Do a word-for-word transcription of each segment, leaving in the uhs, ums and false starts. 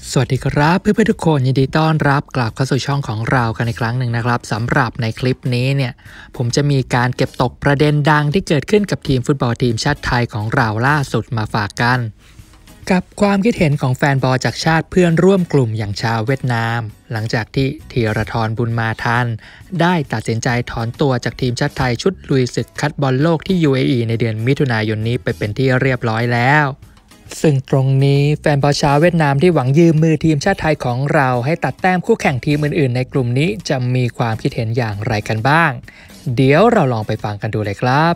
สวัสดีครับเพื่อนๆทุกคนยินดีต้อนรับกลับเข้าสู่ช่องของเรากันอีกครั้งหนึ่งนะครับสำหรับในคลิปนี้เนี่ยผมจะมีการเก็บตกประเด็นดังที่เกิดขึ้นกับทีมฟุตบอลทีมชาติไทยของเราล่าสุดมาฝากกันกับความคิดเห็นของแฟนบอลจากชาติเพื่อนร่วมกลุ่มอย่างชาวเวียดนามหลังจากที่ธีรทรบุญมาทันได้ตัดสินใจถอนตัวจากทีมชาติไทยชุดลุยศึกคัดบอลโลกที่ ยู เอ อี ในเดือนมิถุนายนนี้ไปเป็นที่เรียบร้อยแล้วซึ่งตรงนี้แฟนบอลชาวเวียดนามที่หวังยืมมือทีมชาติไทยของเราให้ตัดแต้มคู่แข่งทีมอื่นๆในกลุ่มนี้จะมีความคิดเห็นอย่างไรกันบ้างเดี๋ยวเราลองไปฟังกันดูเลยครับ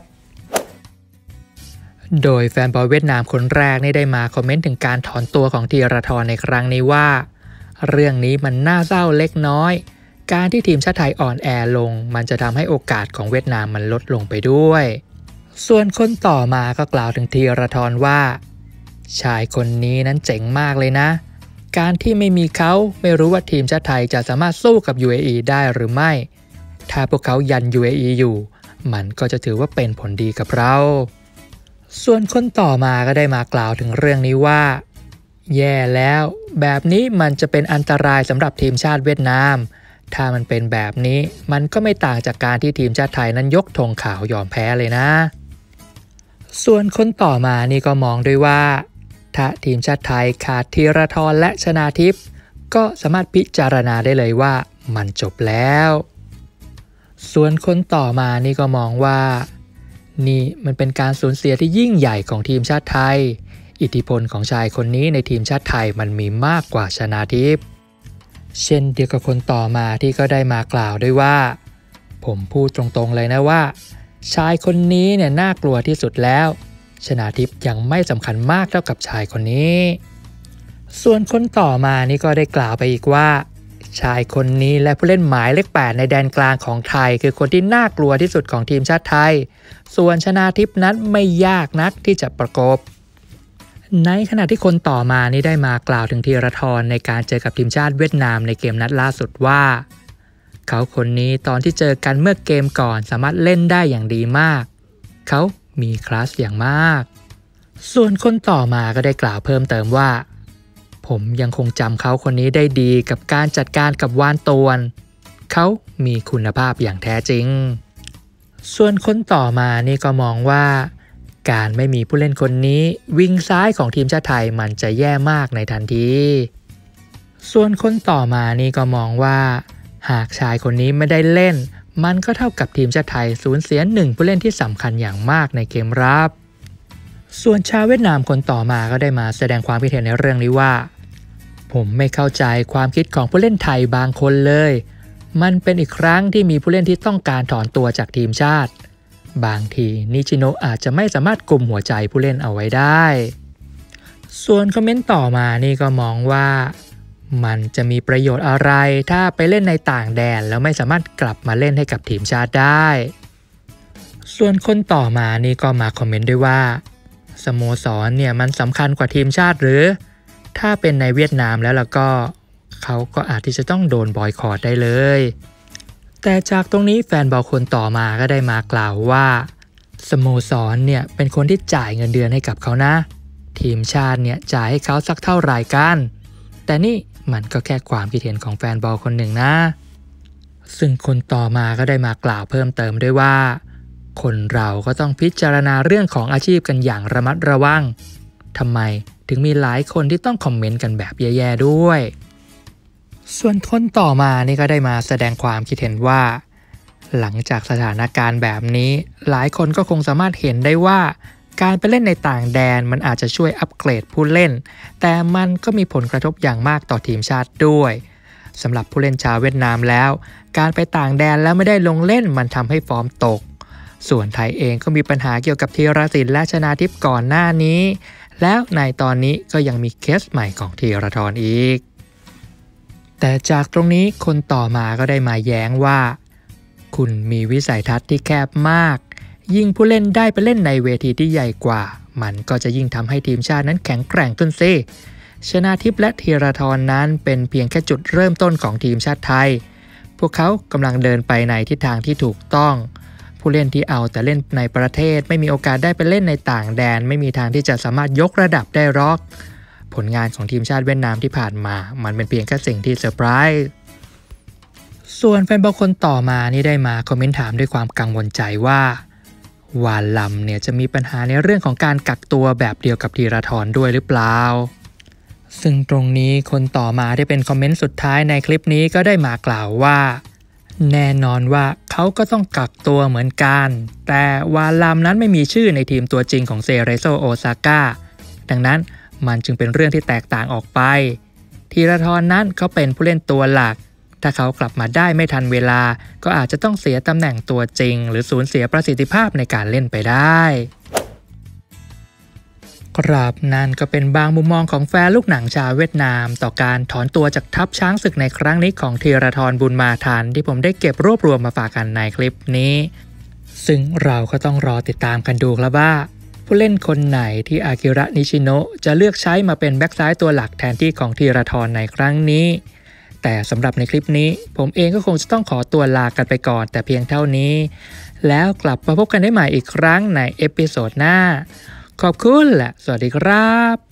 โดยแฟนบอลเวียดนามคนแรกนี่ได้มาคอมเมนต์ถึงการถอนตัวของธีรทรในครั้งนี้ว่าเรื่องนี้มันน่าเศร้าเล็กน้อยการที่ทีมชาติไทยอ่อนแอลงมันจะทำให้โอกาสของเวียดนามมันลดลงไปด้วยส่วนคนต่อมาก็กล่าวถึงธีรทรว่าชายคนนี้นั้นเจ๋งมากเลยนะการที่ไม่มีเขาไม่รู้ว่าทีมชาติไทยจะสามารถสู้กับ ยู เอ อี ได้หรือไม่ถ้าพวกเขายัน ยู เอ อี อยู่มันก็จะถือว่าเป็นผลดีกับเราส่วนคนต่อมาก็ได้มากล่าวถึงเรื่องนี้ว่าแย่แล้วแบบนี้มันจะเป็นอันตรายสำหรับทีมชาติเวียดนามถ้ามันเป็นแบบนี้มันก็ไม่ต่างจากการที่ทีมชาติไทยนั้นยกธงขาวยอมแพ้เลยนะส่วนคนต่อมานี่ก็มองด้วยว่าถ้าทีมชาติไทยขาดธีรทรและชนาทิพย์ก็สามารถพิจารณาได้เลยว่ามันจบแล้วส่วนคนต่อมานี่ก็มองว่านี่มันเป็นการสูญเสียที่ยิ่งใหญ่ของทีมชาติไทยอิทธิพลของชายคนนี้ในทีมชาติไทยมันมีมากกว่าชนาทิพย์เช่นเดียวกับคนต่อมาที่ก็ได้มากล่าวด้วยว่าผมพูดตรงๆเลยนะว่าชายคนนี้เนี่ยน่ากลัวที่สุดแล้วชนาทิพย์ยังไม่สำคัญมากเท่ากับชายคนนี้ส่วนคนต่อมานี่ก็ได้กล่าวไปอีกว่าชายคนนี้และผู้เล่นหมายเลขแปดในแดนกลางของไทยคือคนที่น่ากลัวที่สุดของทีมชาติไทยส่วนชนาทิพย์นั้นไม่ยากนักที่จะประกบในขณะที่คนต่อมานี่ได้มากล่าวถึงธีรทรในการเจอกับทีมชาติเวียดนามในเกมนัดล่าสุดว่าเขาคนนี้ตอนที่เจอกันเมื่อเกมก่อนสามารถเล่นได้อย่างดีมากเขามีคลาสอย่างมากส่วนคนต่อมาก็ได้กล่าวเพิ่มเติมว่าผมยังคงจำเขาคนนี้ได้ดีกับการจัดการกับวานตวนเขามีคุณภาพอย่างแท้จริงส่วนคนต่อมานี่ก็มองว่าการไม่มีผู้เล่นคนนี้วิงซ้ายของทีมชาติไทยมันจะแย่มากในทันทีส่วนคนต่อมานี่ก็มองว่าหากชายคนนี้ไม่ได้เล่นมันก็เท่ากับทีมชาติไทยสูญเสียหนึ่งผู้เล่นที่สำคัญอย่างมากในเกมรับส่วนชาวเวียดนามคนต่อมาก็ได้มาแสดงความคิดเห็นในเรื่องนี้ว่าผมไม่เข้าใจความคิดของผู้เล่นไทยบางคนเลยมันเป็นอีกครั้งที่มีผู้เล่นที่ต้องการถอนตัวจากทีมชาติบางทีนิชิโนะอาจจะไม่สามารถกุมหัวใจผู้เล่นเอาไว้ได้ส่วนคอมเมนต์ต่อมานี่ก็มองว่ามันจะมีประโยชน์อะไรถ้าไปเล่นในต่างแดนแล้วไม่สามารถกลับมาเล่นให้กับทีมชาติได้ส่วนคนต่อมานี่ก็มาคอมเมนต์ด้วยว่าสโมสรเนี่ยมันสำคัญกว่าทีมชาติหรือถ้าเป็นในเวียดนามแล้วล่ะก็เขาก็อาจที่จะต้องโดนบอยคอตได้เลยแต่จากตรงนี้แฟนบอลคนต่อมาก็ได้มากล่าวว่าสโมสรเนี่ยเป็นคนที่จ่ายเงินเดือนให้กับเขานะทีมชาติเนี่ยจ่ายให้เขาสักเท่าไหร่กันแต่นี่มันก็แค่ความคิดเห็นของแฟนบอลคนหนึ่งนะซึ่งคนต่อมาก็ได้มากล่าวเพิ่มเติมด้วยว่าคนเราก็ต้องพิจารณาเรื่องของอาชีพกันอย่างระมัดระวังทำไมถึงมีหลายคนที่ต้องคอมเมนต์กันแบบแย่ๆด้วยส่วนคนต่อมานี่ก็ได้มาแสดงความคิดเห็นว่าหลังจากสถานการณ์แบบนี้หลายคนก็คงสามารถเห็นได้ว่าการไปเล่นในต่างแดนมันอาจจะช่วยอัปเกรดผู้เล่นแต่มันก็มีผลกระทบอย่างมากต่อทีมชาติด้วยสำหรับผู้เล่นชาวเวียดนามแล้วการไปต่างแดนแล้วไม่ได้ลงเล่นมันทำให้ฟอร์มตกส่วนไทยเองก็มีปัญหาเกี่ยวกับธีรศิลป์และชนาทิพย์ก่อนหน้านี้แล้วในตอนนี้ก็ยังมีเคสใหม่ของธีรทรอีกแต่จากตรงนี้คนต่อมาก็ได้มาแย้งว่าคุณมีวิสัยทัศน์ที่แคบมากยิ่งผู้เล่นได้ไปเล่นในเวทีที่ใหญ่กว่ามันก็จะยิ่งทำให้ทีมชาตินั้นแข็งแกร่งขึ้นซิชนาทิพย์และธีรทรนั้นเป็นเพียงแค่จุดเริ่มต้นของทีมชาติไทยพวกเขากำลังเดินไปในทิศทางที่ถูกต้องผู้เล่นที่เอาแต่เล่นในประเทศไม่มีโอกาสได้ไปเล่นในต่างแดนไม่มีทางที่จะสามารถยกระดับได้หรอกผลงานของทีมชาติเวียดนามที่ผ่านมามันเป็นเพียงแค่สิ่งที่เซอร์ไพรส์ส่วนแฟนบอลคนต่อมานี่ได้มาคอมเมนต์ถามด้วยความกังวลใจว่าวาลัมเนี่ยจะมีปัญหาในเรื่องของการกักตัวแบบเดียวกับธีรทรด้วยหรือเปล่าซึ่งตรงนี้คนต่อมาที่เป็นคอมเมนต์สุดท้ายในคลิปนี้ก็ได้มากล่าวว่าแน่นอนว่าเขาก็ต้องกักตัวเหมือนกันแต่วาลัมนั้นไม่มีชื่อในทีมตัวจริงของเซเรโซโอซาก้าดังนั้นมันจึงเป็นเรื่องที่แตกต่างออกไปธีรทรนั้นเขาเป็นผู้เล่นตัวหลักถ้าเขากลับมาได้ไม่ทันเวลาก็อาจจะต้องเสียตำแหน่งตัวจริงหรือสูญเสียประสิทธิภาพในการเล่นไปได้ครับนั่นก็เป็นบางมุมมองของแฟนลูกหนังชาวเวียดนามต่อการถอนตัวจากทัพช้างศึกในครั้งนี้ของธีรทรบุญมาทันที่ผมได้เก็บรวบรวมมาฝากกันในคลิปนี้ซึ่งเราก็ต้องรอติดตามกันดูครับว่าผู้เล่นคนไหนที่อากิระนิชิโนะจะเลือกใช้มาเป็นแบ็กซ้ายตัวหลักแทนที่ของธีรทรในครั้งนี้แต่สำหรับในคลิปนี้ผมเองก็คงจะต้องขอตัวลากันไปก่อนแต่เพียงเท่านี้แล้วกลับมาพบกันได้ใหม่อีกครั้งในเอพิโซดหน้าขอบคุณและสวัสดีครับ